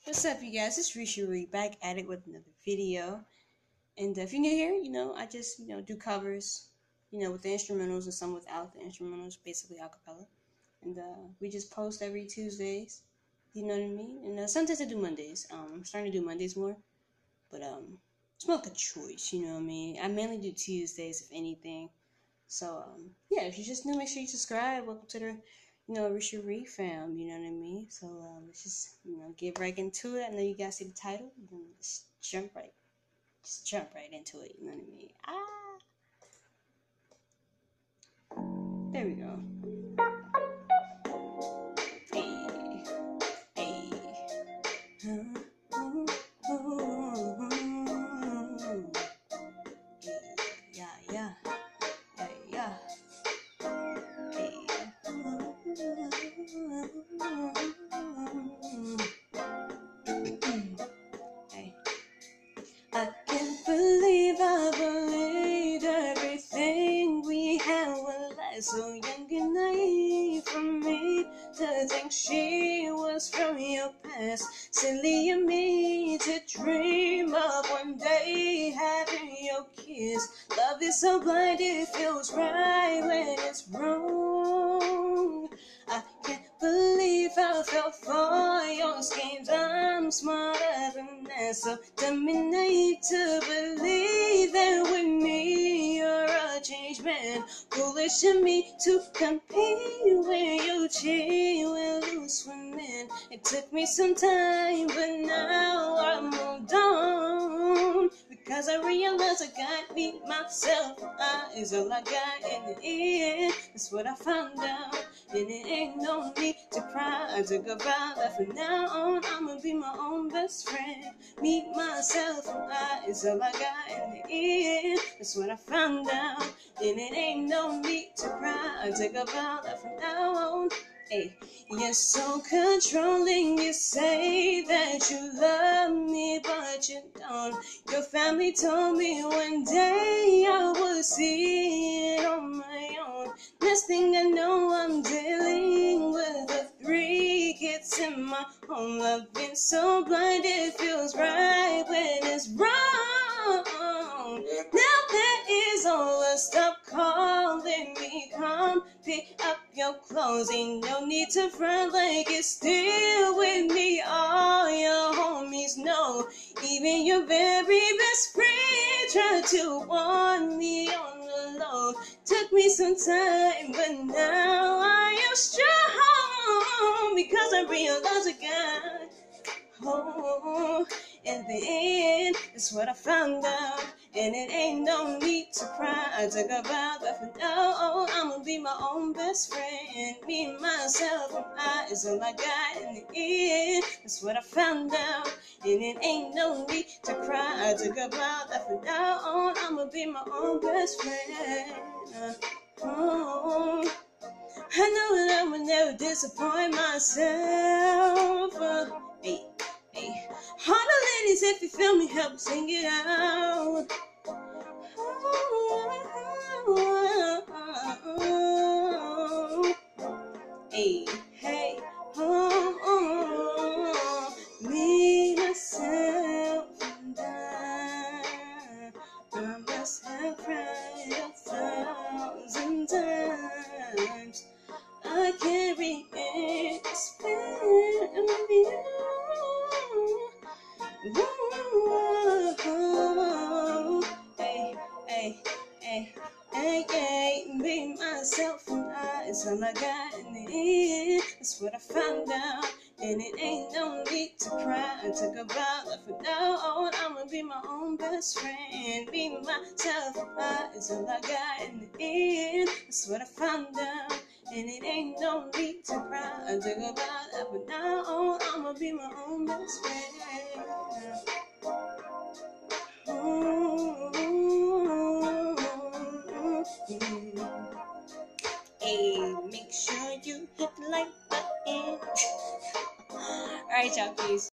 What's up, you guys? It's Resha back at it with another video. And if you're new here, I just, do covers, with the instrumentals and some without the instrumentals, basically a cappella. And we just post every Tuesdays, you know what I mean? And sometimes I do Mondays. I'm starting to do Mondays more, but it's more like a choice, you know what I mean? I mainly do Tuesdays, if anything. So, yeah, if you're just new, make sure you subscribe. Welcome to the Risha fam, you know what I mean? So let's just, get right into it. I know you guys see the title, then let's jump right into it, you know what I mean? There we go. Hey, hey. Yeah, yeah, yeah, yeah. Hey. I can't believe I believed everything we had when I was so young and naive. For me to think she was from your past, silly of me to dream of one day having your kiss. Love is so blind, it feels right when it's wrong. I can't believe I fell for your schemes. I'm smarter than that, so dumb and naive to believe that with me you're a changed man. Foolish of me to compete when you cheat with loose women. It took me some time, but now I moved on, because I realized I got me, myself, is all I got in the end. That's what I found out, and it ain't no need to cry. I took a vow that from now on I'ma be my own best friend. Meet myself, is all I got in the end. That's what I found out, and it ain't no need to cry. I took a vow that from now on. Hey, you're so controlling. You say that you love me, but you don't. Your family told me one day I would see it on my own. Next thing I know, I'm dealing with the 3 kids in my home. Love been so blind, it feels right when it's wrong. Now that is over, stop calling me. Come pick up your clothes. Ain't no need to front like it's still with me. All your homies know, even your very best friend tried to warn me on the low. Took me some time, but now I am strong, because I realized I got home. In the end, it's what I found out, and it ain't no need to cry. I took a vow that from now on I'ma be my own best friend. Me, myself, and I is all I got in the end. That's what I found out, and it ain't no need to cry. I took a vow that from now on I'ma be my own best friend. I know that I would never disappoint myself. Hey. All the ladies, if you feel me, help sing it out. Hey, hey, me, myself, and I must have cried 1,000 times. I can't re-explain with you. Hey, be myself and I is all I got in the end. That's what I found out, and it ain't no need to cry. I took a vow that from now on I'ma be my own best friend. Be myself and I is all I got in the end. That's what I found out, and it ain't no need to cry. I took a vow that from now on I'ma be my own best friend. Hey, make sure you hit the like button. Alright, y'all, peace.